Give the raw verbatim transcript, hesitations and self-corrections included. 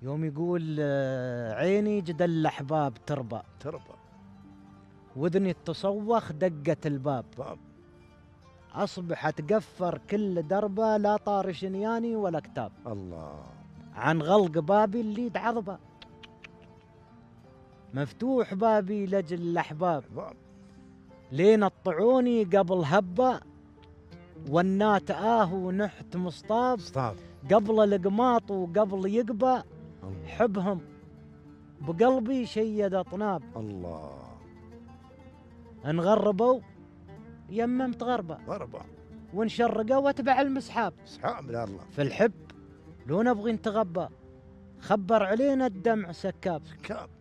يوم يقول آه، عيني جدل الأحباب تربى، تربى وذني التصوخ دقت الباب، باب أصبح أتقفر كل دربة لا طار شنياني ولا كتاب، الله عن غلق بابي اللي دعضبه، مفتوح بابي لجل الأحباب، باب لين الطعوني قبل هبة، والنات آه ونحت مصطاب، ستاب قبل القماط وقبل يقبى، الله حبهم بقلبي شيد أطناب، الله انغربوا يممت غربة، غربة وانشرقوا واتبع المسحاب، سحاب يا الله في الحب لو نبغي نتغبى، خبر علينا الدمع سكاب، كاب